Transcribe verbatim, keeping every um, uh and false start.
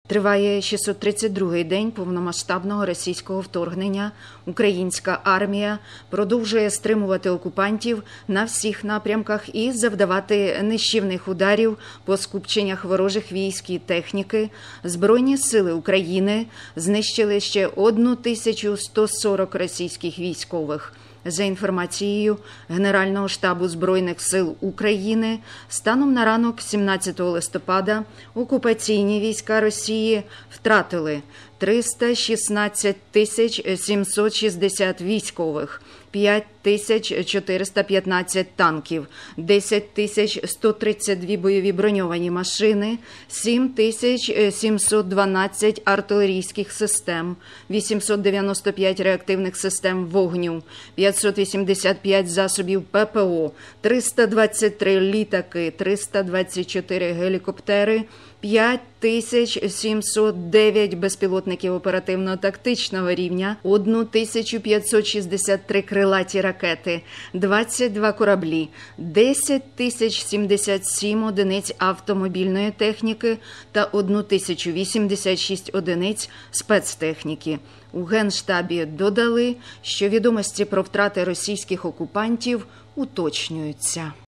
Триває шістсот тридцять другий день повномасштабного російського вторгнення. Українська армія продовжує стримувати окупантів на всіх напрямках і завдавати нищівних ударів по скупченнях ворожих військ і техніки. Збройні сили України знищили ще тисячу сто сорок російських військових. За інформацією Генерального штабу Збройних сил України, станом на ранок сімнадцятого листопада окупаційні війська Росії втратили триста шістнадцять тисяч сімсот шістдесят військових, п'ять тисяч чотириста п'ятнадцять танків, десять тисяч сто тридцять дві бойові броньовані машини, сім тисяч сімсот дванадцять артилерійських систем, вісімсот дев'яносто п'ять реактивних систем вогню, п'ятсот вісімдесят п'ять засобів ППО, триста двадцять три літаки, триста двадцять чотири гелікоптери, п'ять тисяч сімсот дев'ять безпілотників оперативно-тактичного рівня, тисячу п'ятсот шістдесят три крилаті ракети, двадцять два кораблі, десять тисяч сімдесят сім одиниць автомобільної техніки та тисячу вісімдесят шість одиниць спецтехніки. У Генштабі додали, що відомості про втрати російських окупантів уточнюються.